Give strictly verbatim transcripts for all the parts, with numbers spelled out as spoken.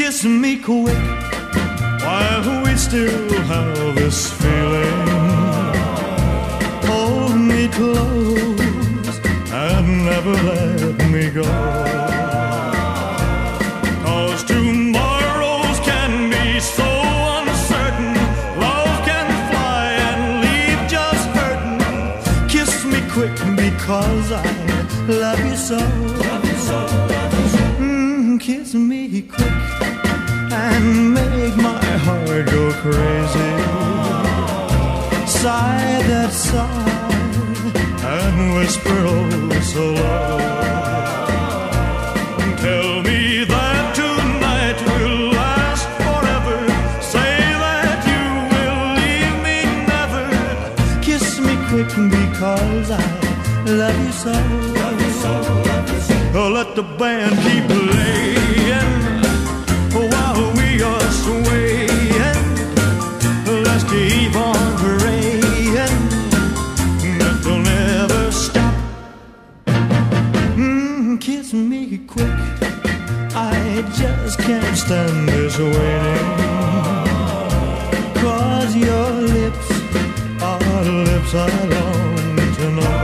kiss me quick while we still have this feeling. Hold me close and never let me go. 'Cause tomorrows can be so uncertain. Love can fly and leave just hurting. Kiss me quick because I love you so. Love you so, love you so. Mm, kiss me quick and make my heart go crazy. Sigh that sigh and whisper oh so low. Tell me that tonight will last forever. Say that you will leave me never. Kiss me quick because I love you so. Love you so, love you so. Oh, let the band keep playing while we are swaying. Let's keep on praying that they'll never stop. Mm, kiss me quick, I just can't stand this waiting. 'Cause your lips are lips I long to know.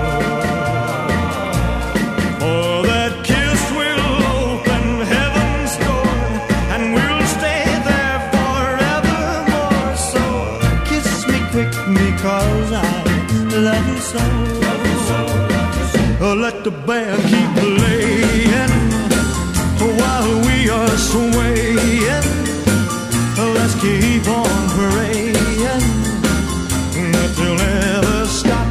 For that kiss will open heaven's door, and we'll stay there forevermore. So kiss me quick because I love you so. Love you so, love you so. Oh, let the band keep playing while we are swaying. Let's keep on praying that they'll never stop.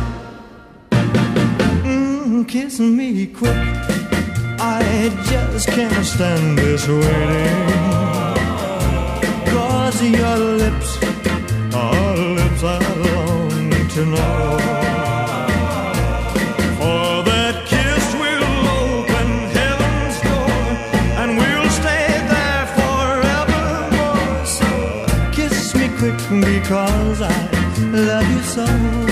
Mm, kiss me quick, I just can't stand this waiting. 'Cause your lips are lips I long to know. For that kiss will open heaven's door, and we'll stay there forevermore. So kiss me quick because I love you so.